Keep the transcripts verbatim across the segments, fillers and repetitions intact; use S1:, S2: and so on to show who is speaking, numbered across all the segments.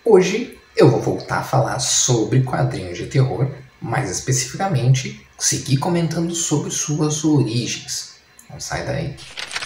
S1: Hoje eu vou voltar a falar sobre quadrinhos de terror, mais especificamente, seguir comentando sobre suas origens. Não sai daí.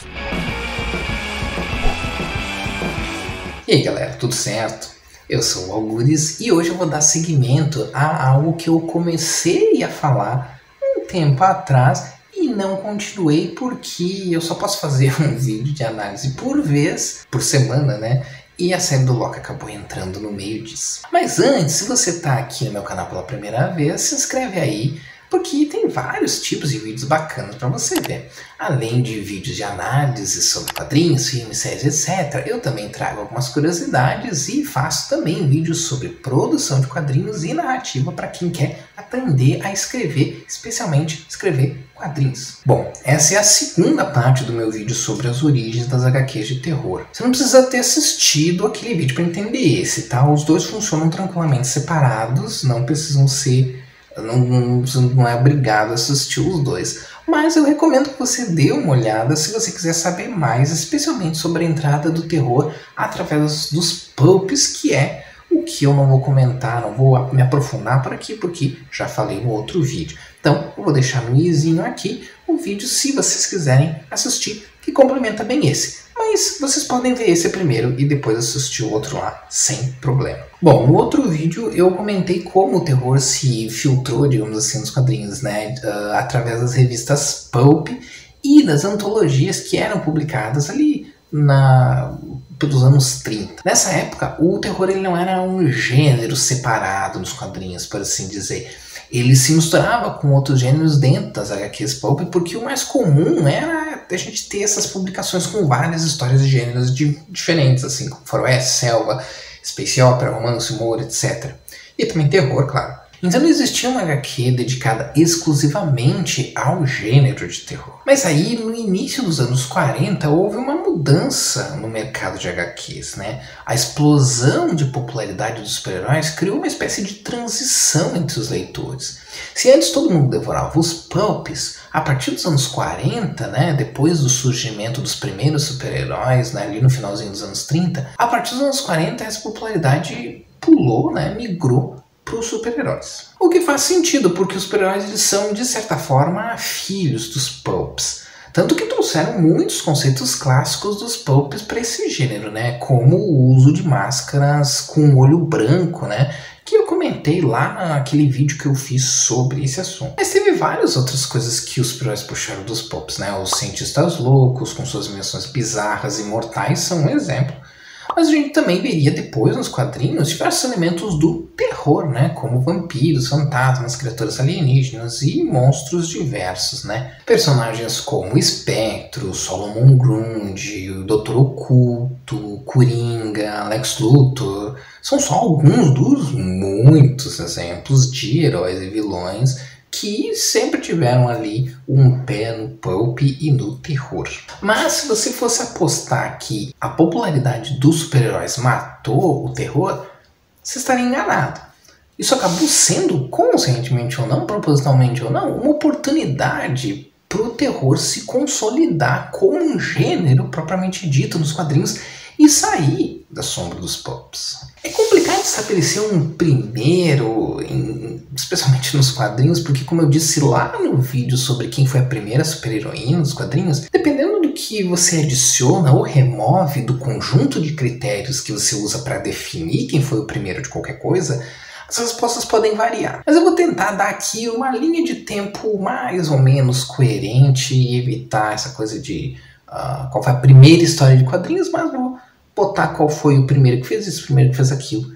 S1: E aí galera, tudo certo? Eu sou o Algures e hoje eu vou dar seguimento a algo que eu comecei a falar um tempo atrás e não continuei porque eu só posso fazer um vídeo de análise por vez, por semana, né? E a série do Loki acabou entrando no meio disso. Mas antes, se você está aqui no meu canal pela primeira vez, se inscreve aí, porque tem vários tipos de vídeos bacanas para você ver. Além de vídeos de análise sobre quadrinhos, filmes, séries, etcétera, eu também trago algumas curiosidades e faço também vídeos sobre produção de quadrinhos e narrativa para quem quer aprender a escrever, especialmente escrever quadrinhos. Bom, essa é a segunda parte do meu vídeo sobre as origens das agá quês de terror. Você não precisa ter assistido aquele vídeo para entender esse, tá? Os dois funcionam tranquilamente separados, não precisam ser... Não, não, não é obrigado a assistir os dois. Mas eu recomendo que você dê uma olhada se você quiser saber mais, especialmente sobre a entrada do terror através dos pulps, que é o que eu não vou comentar, não vou me aprofundar por aqui, porque já falei no outro vídeo. Então, eu vou deixar no izinho aqui o vídeo, se vocês quiserem assistir, que complementa bem esse. Mas vocês podem ver esse primeiro e depois assistir o outro lá, sem problema. Bom, no outro vídeo eu comentei como o terror se filtrou, digamos assim, nos quadrinhos, né? Uh, através das revistas pulp e das antologias que eram publicadas ali na... pelos anos trinta. Nessa época, o terror ele não era um gênero separado nos quadrinhos, por assim dizer. Ele se misturava com outros gêneros dentro das agá quês pulp, porque o mais comum era a gente ter essas publicações com várias histórias de gêneros de, diferentes, assim, como faroeste, selva, space opera, romance, humor, etcétera. E também terror, claro. Então não existia uma agá quê dedicada exclusivamente ao gênero de terror. Mas aí, no início dos anos quarenta, houve uma mudança no mercado de agá quês, né? A explosão de popularidade dos super-heróis criou uma espécie de transição entre os leitores. Se antes todo mundo devorava os pulps, a partir dos anos quarenta, né, depois do surgimento dos primeiros super-heróis, né, ali no finalzinho dos anos trinta, a partir dos anos quarenta essa popularidade pulou, né, migrou para os super-heróis. O que faz sentido, porque os super-heróis eles são, de certa forma, filhos dos pulps. Tanto que trouxeram muitos conceitos clássicos dos pulps para esse gênero, né? Como o uso de máscaras com olho branco, né? Que eu comentei lá naquele vídeo que eu fiz sobre esse assunto. Mas teve várias outras coisas que os super-heróis puxaram dos pulps, né? Os cientistas loucos, com suas invenções bizarras e mortais, são um exemplo. Mas a gente também veria depois nos quadrinhos diversos elementos do terror, né? Como vampiros, fantasmas, criaturas alienígenas e monstros diversos, né? Personagens como Espectro, Solomon Grundy, o Doutor Oculto, Coringa, Lex Luthor, são só alguns dos muitos exemplos de heróis e vilões que sempre tiveram ali um pé no pulp e no terror. Mas se você fosse apostar que a popularidade dos super-heróis matou o terror, você estaria enganado. Isso acabou sendo, conscientemente ou não, propositalmente ou não, uma oportunidade para o terror se consolidar como um gênero propriamente dito nos quadrinhos e sair da sombra dos pulps. É complicado estabelecer um primeiro, em, especialmente nos quadrinhos, porque como eu disse lá no vídeo sobre quem foi a primeira super-heroína nos quadrinhos, dependendo do que você adiciona ou remove do conjunto de critérios que você usa para definir quem foi o primeiro de qualquer coisa, as respostas podem variar. Mas eu vou tentar dar aqui uma linha de tempo mais ou menos coerente e evitar essa coisa de uh, qual foi a primeira história de quadrinhos, mas vou botar qual foi o primeiro que fez isso, o primeiro que fez aquilo.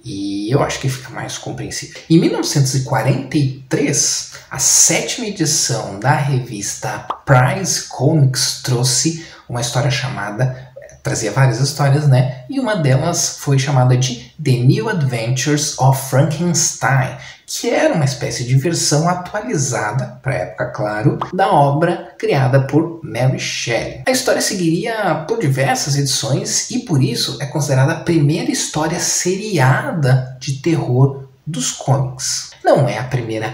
S1: E eu acho que fica mais compreensível. Em mil novecentos e quarenta e três, a sétima edição da revista Prize Comics trouxe uma história chamada... Trazia várias histórias, né? E uma delas foi chamada de The New Adventures of Frankenstein, que era uma espécie de versão atualizada, para a época, claro, da obra criada por Mary Shelley. A história seguiria por diversas edições e, por isso, é considerada a primeira história seriada de terror dos comics. Não é a primeira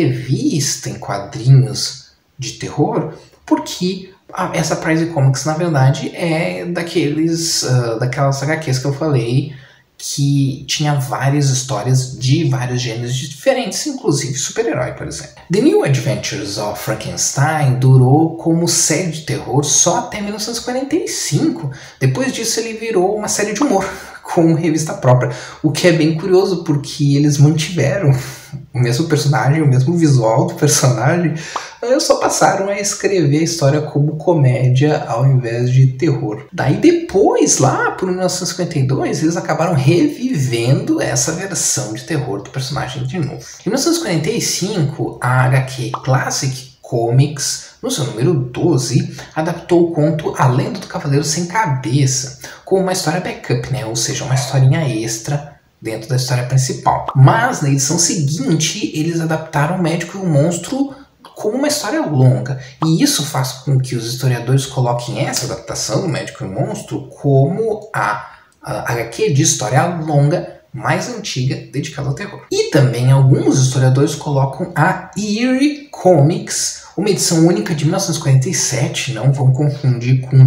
S1: revista em quadrinhos de terror, porque Ah, essa Prize Comics, na verdade, é daqueles, uh, daquelas agá quês que eu falei que tinha várias histórias de vários gêneros diferentes, inclusive super-herói, por exemplo. The New Adventures of Frankenstein durou como série de terror só até mil novecentos e quarenta e cinco. Depois disso ele virou uma série de humor, com revista própria, o que é bem curioso porque eles mantiveram o mesmo personagem, o mesmo visual do personagem, só passaram a escrever a história como comédia ao invés de terror. Daí depois, lá por mil novecentos e cinquenta e dois, eles acabaram revivendo essa versão de terror do personagem de novo. Em mil novecentos e quarenta e cinco, a H Q Classic Comics, no seu número doze, adaptou o conto A Lenda do Cavaleiro Sem Cabeça, com uma história backup, né? Ou seja, uma historinha extra dentro da história principal. Mas na edição seguinte, eles adaptaram O Médico e o Monstro como uma história longa. E isso faz com que os historiadores coloquem essa adaptação do Médico e o Monstro como a, a H Q de história longa mais antiga dedicada ao terror. E também alguns historiadores colocam a Eerie Comics, uma edição única de mil novecentos e quarenta e sete, não vão confundir com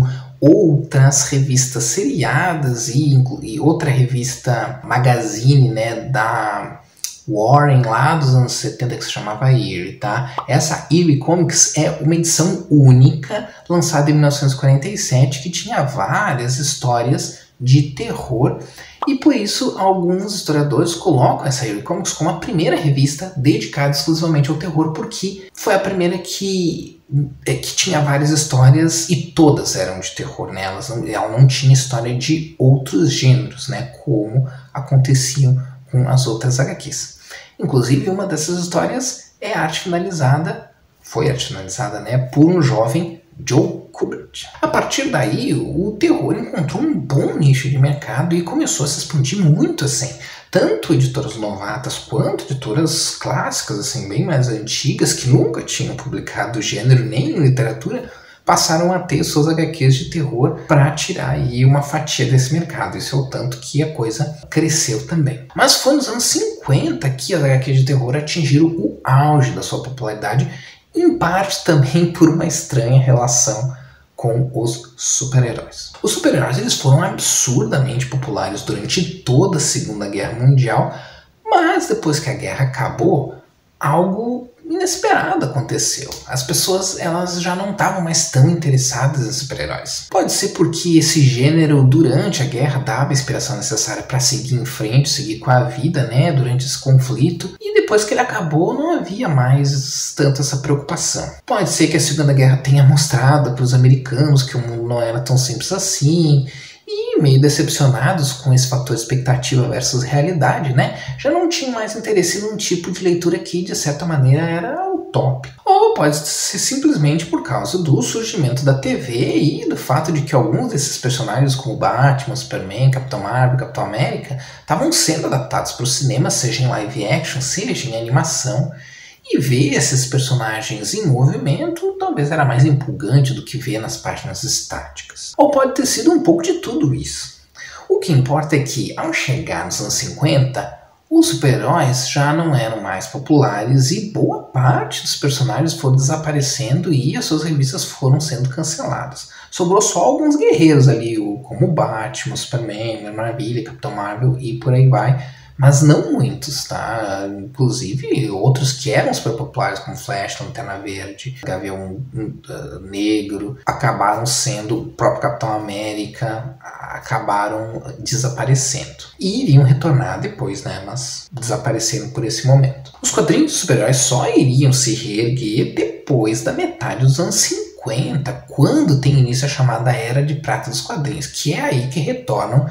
S1: outras revistas seriadas e, e outra revista magazine, né, da Warren lá dos anos setenta que se chamava Eerie, tá? Essa Eerie Comics é uma edição única lançada em mil novecentos e quarenta e sete que tinha várias histórias de terror. E por isso, alguns historiadores colocam essa Eerie Comics como a primeira revista dedicada exclusivamente ao terror, porque foi a primeira que, que tinha várias histórias e todas eram de terror, né? Elas não, ela não tinha história de outros gêneros, né? Como aconteciam com as outras H Qs. Inclusive, uma dessas histórias é arte finalizada, foi arte finalizada, né? Por um jovem Joe Kubert. A partir daí, o terror encontrou um bom nicho de mercado e começou a se expandir muito assim. Tanto editoras novatas quanto editoras clássicas, assim, bem mais antigas, que nunca tinham publicado gênero nem em literatura, passaram a ter suas H Qs de terror para tirar aí uma fatia desse mercado. Isso é o tanto que a coisa cresceu também. Mas foi nos anos cinquenta que as H Qs de terror atingiram o auge da sua popularidade, em parte também por uma estranha relação com os super-heróis. Os super-heróis eles foram absurdamente populares durante toda a Segunda Guerra Mundial, mas depois que a guerra acabou, algo inesperado aconteceu. As pessoas elas já não estavam mais tão interessadas em super-heróis. Pode ser porque esse gênero durante a guerra dava a inspiração necessária para seguir em frente, seguir com a vida, né, durante esse conflito, e depois que ele acabou não havia mais tanto essa preocupação. Pode ser que a Segunda Guerra tenha mostrado para os americanos que o mundo não era tão simples assim, e meio decepcionados com esse fator expectativa versus realidade, né, já não tinham mais interesse num tipo de leitura que, de certa maneira, era utópico. Ou pode ser simplesmente por causa do surgimento da T V e do fato de que alguns desses personagens, como Batman, Superman, Capitão Marvel, Capitão América, estavam sendo adaptados para o cinema, seja em live action, seja em animação. E ver esses personagens em movimento talvez era mais empolgante do que ver nas páginas estáticas. Ou pode ter sido um pouco de tudo isso. O que importa é que, ao chegar nos anos cinquenta, os super-heróis já não eram mais populares e boa parte dos personagens foram desaparecendo e as suas revistas foram sendo canceladas. Sobrou só alguns guerreiros ali, como Batman, Superman, Mulher Maravilha, Capitão Marvel e por aí vai. Mas não muitos, tá? Inclusive outros que eram super populares, como Flash, Lanterna Verde, Gavião uh, Negro, acabaram sendo o próprio Capitão América, acabaram desaparecendo. E iriam retornar depois, né? Mas desapareceram por esse momento. Os quadrinhos de super-heróis só iriam se reerguer depois da metade dos anos cinquenta, quando tem início a chamada Era de Prata dos quadrinhos, que é aí que retornam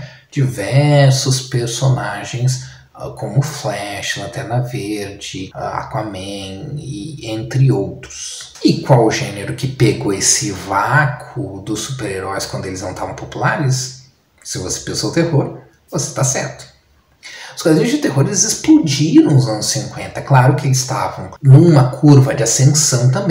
S1: diversos personagens como Flash, Lanterna Verde, Aquaman e entre outros. E qual o gênero que pegou esse vácuo dos super-heróis quando eles não estavam populares? Se você pensou terror, você está certo. Os quadrinhos de terror eles explodiram nos anos cinquenta. Claro que eles estavam numa curva de ascensão também,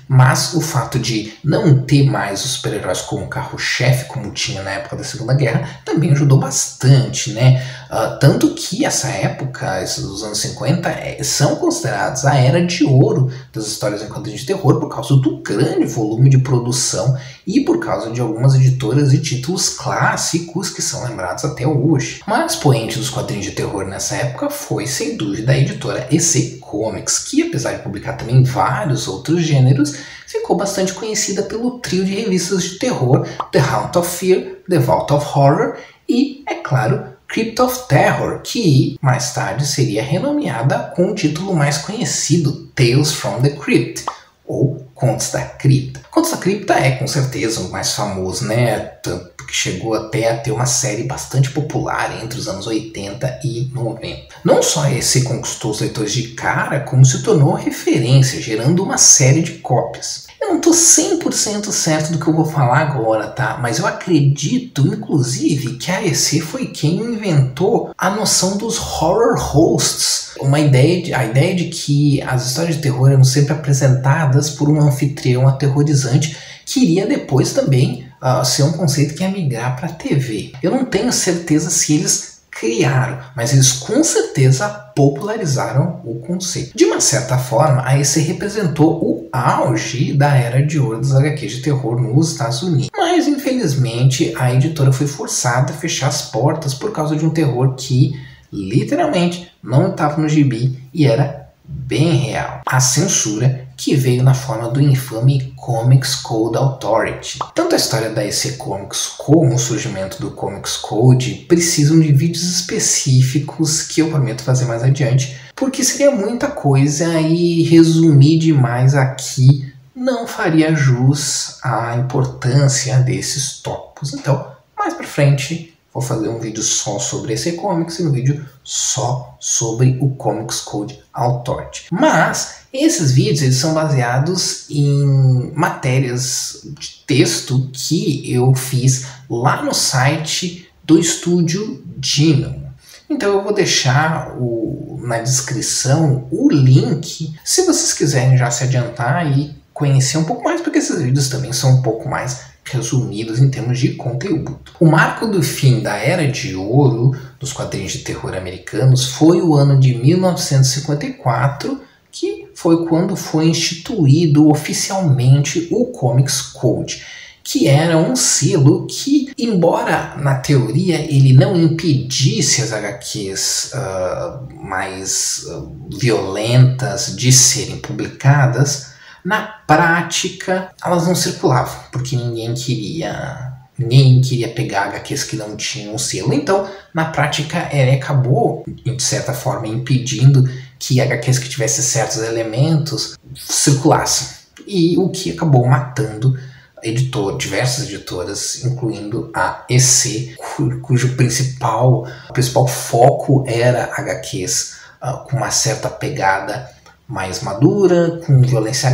S1: Mas o fato de não ter mais os super-heróis como carro-chefe, como tinha na época da Segunda Guerra, também ajudou bastante, né? Uh, tanto que essa época, os anos cinquenta, é, são considerados a era de ouro das histórias em quadrinhos de terror por causa do grande volume de produção e por causa de algumas editoras e títulos clássicos que são lembrados até hoje. O maior expoente dos quadrinhos de terror nessa época foi, sem dúvida, a editora E C Comics, que apesar de publicar também vários outros gêneros, ficou bastante conhecida pelo trio de revistas de terror The Haunt of Fear, The Vault of Horror e, é claro, Crypt of Terror, que mais tarde seria renomeada com o título mais conhecido, Tales from the Crypt, ou Contos da Cripta. Contos da Cripta é com certeza o mais famoso, né? Tanto que chegou até a ter uma série bastante popular entre os anos oitenta e noventa. Não só esse conquistou os leitores de cara, como se tornou referência, gerando uma série de cópias. Eu não estou cem por cento certo do que eu vou falar agora, tá? Mas eu acredito, inclusive, que a E C foi quem inventou a noção dos horror hosts. Uma ideia de, a ideia de que as histórias de terror eram sempre apresentadas por um anfitrião aterrorizante, que iria depois também uh, ser um conceito que ia migrar para a T V. Eu não tenho certeza se eles criaram, mas eles com certeza popularizaram o conceito. De uma certa forma, a E C representou o auge da era de ouro dos H Qs de terror nos Estados Unidos. Mas, infelizmente, a editora foi forçada a fechar as portas por causa de um terror que, literalmente, não estava no gibi e era bem real. A censura, que veio na forma do infame Comics Code Authority. Tanto a história da E C Comics como o surgimento do Comics Code precisam de vídeos específicos que eu prometo fazer mais adiante, porque seria muita coisa e resumir demais aqui não faria jus à importância desses tópicos. Então, mais pra frente, vou fazer um vídeo só sobre E C Comics e um vídeo só sobre o Comics Code Authority. Mas esses vídeos eles são baseados em matérias de texto que eu fiz lá no site do estúdio Dino. Então eu vou deixar o, na descrição o link, se vocês quiserem já se adiantar e conhecer um pouco mais, porque esses vídeos também são um pouco mais resumidos em termos de conteúdo. O marco do fim da Era de Ouro dos quadrinhos de terror americanos foi o ano de mil novecentos e cinquenta e quatro, que foi quando foi instituído oficialmente o Comics Code, que era um selo que, embora na teoria ele não impedisse as H Qs uh, mais uh, violentas de serem publicadas, na prática elas não circulavam, porque ninguém queria, ninguém queria pegar H Qs que não tinham selo. Então, na prática, ele acabou, de certa forma, impedindo que H Qs que tivessem certos elementos circulassem. E o que acabou matando editor, diversas editoras, incluindo a E C, cujo principal, principal foco era H Qs uh, com uma certa pegada mais madura, com violência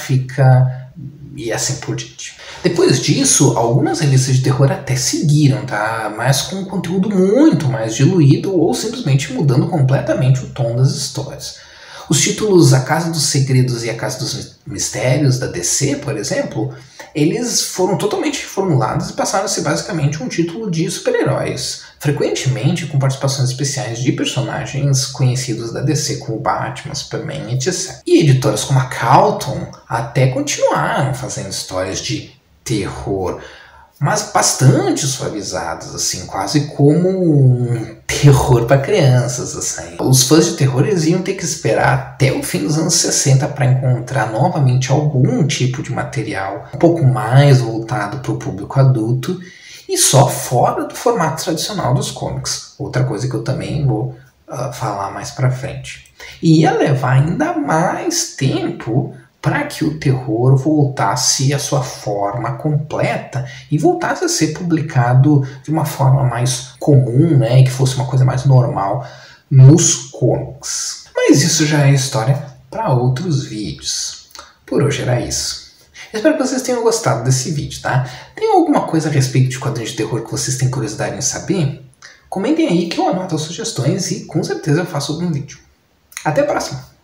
S1: gráfica e assim por diante. Depois disso, algumas revistas de terror até seguiram, tá? Mas com um conteúdo muito mais diluído ou simplesmente mudando completamente o tom das histórias. Os títulos A Casa dos Segredos e A Casa dos Mistérios da D C, por exemplo, eles foram totalmente reformulados e passaram a ser basicamente um título de super-heróis, frequentemente com participações especiais de personagens conhecidos da D C, como Batman, Superman, etcétera. E editoras como a Carlton até continuaram fazendo histórias de terror, mas bastante suavizadas, assim, quase como um terror para crianças, assim. Os fãs de terror eles iam ter que esperar até o fim dos anos sessenta para encontrar novamente algum tipo de material um pouco mais voltado para o público adulto e só fora do formato tradicional dos comics. Outra coisa que eu também vou uh, falar mais para frente. E ia levar ainda mais tempo para que o terror voltasse à sua forma completa e voltasse a ser publicado de uma forma mais comum, né, e que fosse uma coisa mais normal nos comics. Mas isso já é história para outros vídeos. Por hoje era isso. Espero que vocês tenham gostado desse vídeo, tá? Tem alguma coisa a respeito de quadrinhos de terror que vocês têm curiosidade em saber? Comentem aí que eu anoto as sugestões e com certeza eu faço algum vídeo. Até a próxima!